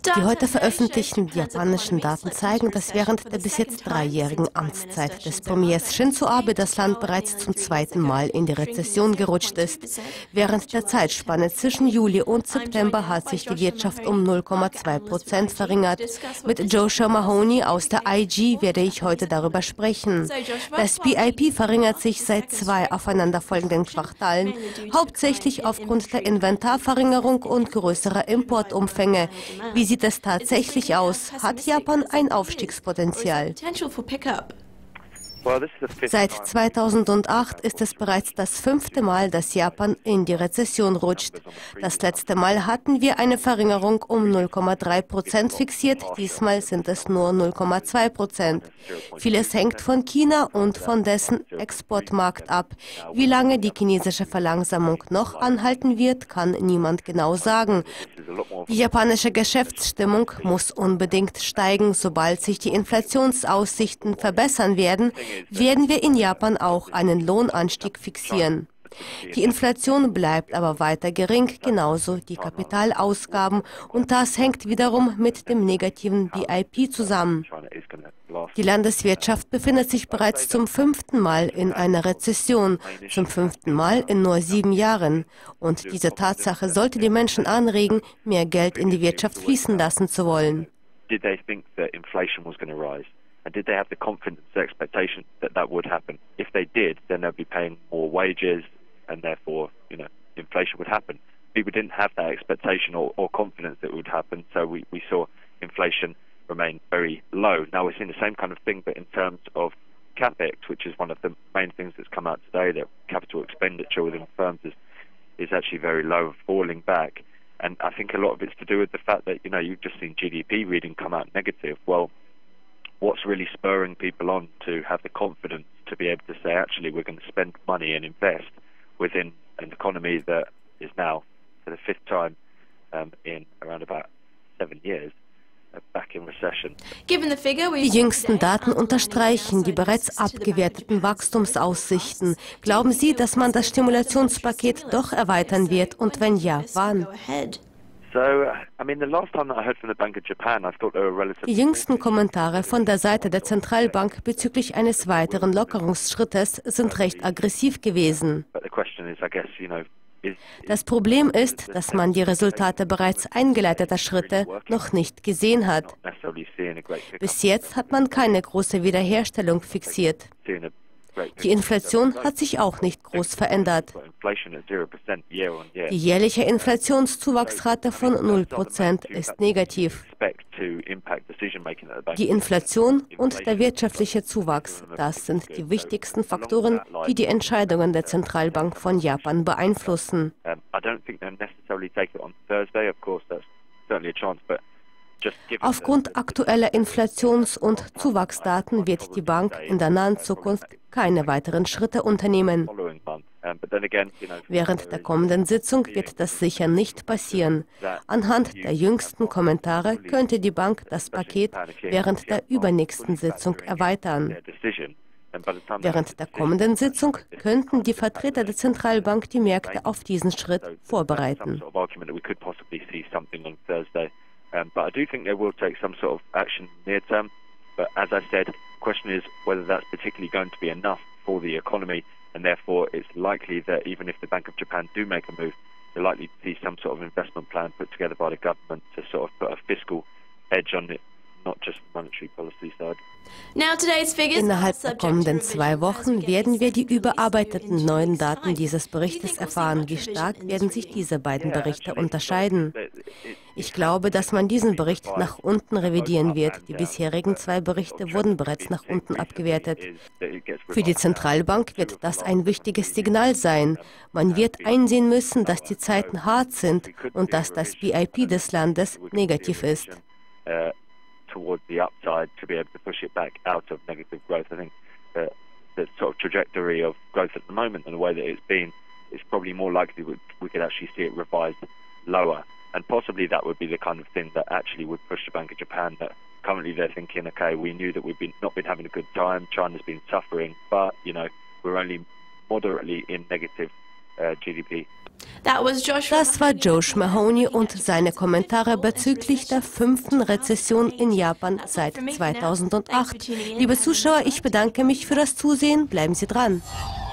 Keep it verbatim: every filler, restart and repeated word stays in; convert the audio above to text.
Die heute veröffentlichten japanischen Daten zeigen, dass während der bis jetzt dreijährigen Amtszeit des Premiers Shinzo Abe das Land bereits zum zweiten Mal in die Rezession gerutscht ist. Während der Zeitspanne zwischen Juli und September hat sich die Wirtschaft um null Komma zwei Prozent verringert. Mit Joshua Mahoney aus der I G werde ich heute darüber sprechen. Das B I P verringert sich seit zwei aufeinanderfolgenden Quartalen, hauptsächlich aufgrund der Inventarverringerung und größerer Importumfänge. Wie sieht es tatsächlich aus? Hat Japan ein Aufstiegspotenzial? Seit zweitausendacht ist es bereits das fünfte Mal, dass Japan in die Rezession rutscht. Das letzte Mal hatten wir eine Verringerung um null Komma drei Prozent fixiert, diesmal sind es nur null Komma zwei Prozent. Vieles hängt von China und von dessen Exportmarkt ab. Wie lange die chinesische Verlangsamung noch anhalten wird, kann niemand genau sagen. Die japanische Geschäftsstimmung muss unbedingt steigen. Sobald sich die Inflationsaussichten verbessern werden, werden wir in Japan auch einen Lohnanstieg fixieren. Die Inflation bleibt aber weiter gering, genauso die Kapitalausgaben, und das hängt wiederum mit dem negativen B I P zusammen. Die Landeswirtschaft befindet sich bereits zum fünften Mal in einer Rezession, zum fünften Mal in nur sieben Jahren. Und diese Tatsache sollte die Menschen anregen, mehr Geld in die Wirtschaft fließen lassen zu wollen. And did they have the confidence, the expectation that that would happen? If they did, then they'd be paying more wages, and therefore, you know, inflation would happen. People didn't have that expectation or, or confidence that it would happen, so we, we saw inflation remain very low. Now we're seeing the same kind of thing, but in terms of capex, which is one of the main things that's come out today, that capital expenditure within firms is, is actually very low, falling back. And I think a lot of it's to do with the fact that, you know, you've just seen G D P reading come out negative. Well, what's really spurring people on to have the confidence to be able to say, actually, we're going to spend money and invest within an economy that is now, for the fifth time um, in around about seven years, uh, back in recession. Die jüngsten Daten unterstreichen die bereits abgewerteten Wachstumsaussichten. Glauben Sie, dass man das Stimulationspaket doch erweitern wird? Und wenn ja, wann? Die jüngsten Kommentare von der Seite der Zentralbank bezüglich eines weiteren Lockerungsschrittes sind recht aggressiv gewesen. Das Problem ist, dass man die Resultate bereits eingeleiteter Schritte noch nicht gesehen hat. Bis jetzt hat man keine große Wiederherstellung fixiert. Die Inflation hat sich auch nicht groß verändert. Die jährliche Inflationszuwachsrate von null Prozent ist negativ. Die Inflation und der wirtschaftliche Zuwachs, das sind die wichtigsten Faktoren, die die Entscheidungen der Zentralbank von Japan beeinflussen. Aufgrund aktueller Inflations- und Zuwachsdaten wird die Bank in der nahen Zukunft keine weiteren Schritte unternehmen. Während der kommenden Sitzung wird das sicher nicht passieren. Anhand der jüngsten Kommentare könnte die Bank das Paket während der übernächsten Sitzung erweitern. Während der kommenden Sitzung könnten die Vertreter der Zentralbank die Märkte auf diesen Schritt vorbereiten. Um, but I do think they will take some sort of action near term. But as I said, the question is whether that's particularly going to be enough for the economy, and therefore it's likely that even if the Bank of Japan do make a move, they're likely to see some sort of investment plan put together by the government to sort of put a fiscal edge on it, not just the monetary policy side. Innerhalb der kommenden zwei Wochen werden wir die überarbeiteten neuen Daten dieses Berichtes erfahren. Wie stark werden sich diese beiden Berichte unterscheiden? Ich glaube, dass man diesen Bericht nach unten revidieren wird. Die bisherigen zwei Berichte wurden bereits nach unten abgewertet. Für die Zentralbank wird das ein wichtiges Signal sein. Man wird einsehen müssen, dass die Zeiten hart sind und dass das B I P des Landes negativ ist. Towards the upside to be able to push it back out of negative growth. I think the, the sort of trajectory of growth at the moment and the way that it's been is probably more likely we, we could actually see it revised lower. And possibly that would be the kind of thing that actually would push the Bank of Japan, that currently they're thinking, okay, we knew that we've been not been having a good time, China's been suffering, but, you know, we're only moderately in negative uh, G D P. Das war Josh Mahoney und seine Kommentare bezüglich der fünften Rezession in Japan seit zweitausendacht. Liebe Zuschauer, ich bedanke mich für das Zusehen. Bleiben Sie dran.